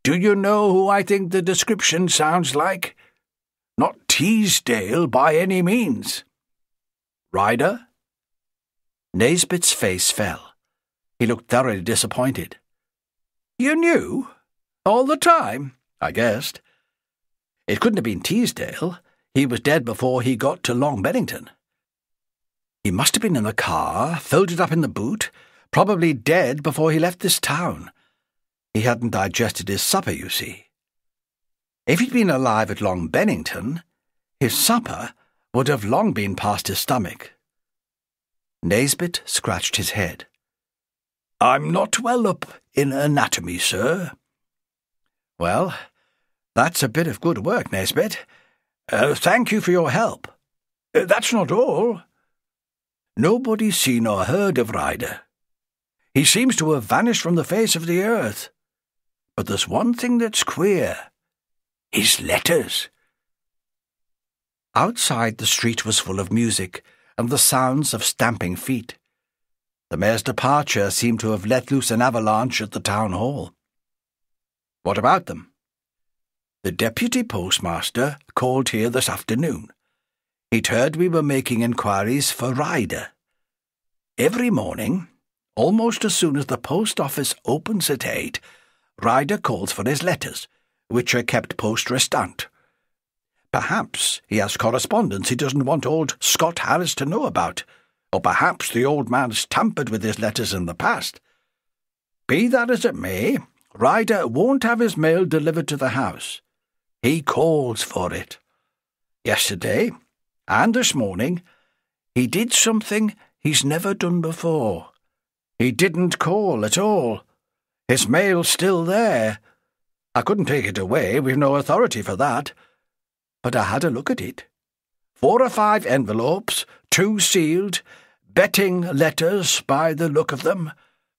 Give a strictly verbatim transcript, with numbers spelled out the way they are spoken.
Do you know who I think the description sounds like? Not Teasdale by any means. Ryder?" Naisbitt's face fell. He looked thoroughly disappointed. "You knew? All the time?" I guessed. "It couldn't have been Teasdale. He was dead before he got to Long Bennington. He must have been in the car, folded up in the boot, probably dead before he left this town. He hadn't digested his supper, you see. If he'd been alive at Long Bennington, his supper would have long been past his stomach." Naisbitt scratched his head. "I'm not well up in anatomy, sir." "Well, that's a bit of good work, Naisbitt. Uh, thank you for your help." Uh, "That's not all. Nobody's seen or heard of Ryder. He seems to have vanished from the face of the earth. But there's one thing that's queer. His letters." Outside, the street was full of music and the sounds of stamping feet. The mayor's departure seemed to have let loose an avalanche at the town hall. "What about them?" "The deputy postmaster called here this afternoon. He'd heard we were making inquiries for Ryder. Every morning, almost as soon as the post office opens at eight, Ryder calls for his letters, which are kept post restant. Perhaps he has correspondence he doesn't want old Scott Harris to know about, or perhaps the old man's tampered with his letters in the past. Be that as it may, Ryder won't have his mail delivered to the house. He calls for it. Yesterday, and this morning, he did something he's never done before. He didn't call at all. His mail's still there. I couldn't take it away, we've no authority for that. But I had a look at it. Four or five envelopes, two sealed, betting letters by the look of them.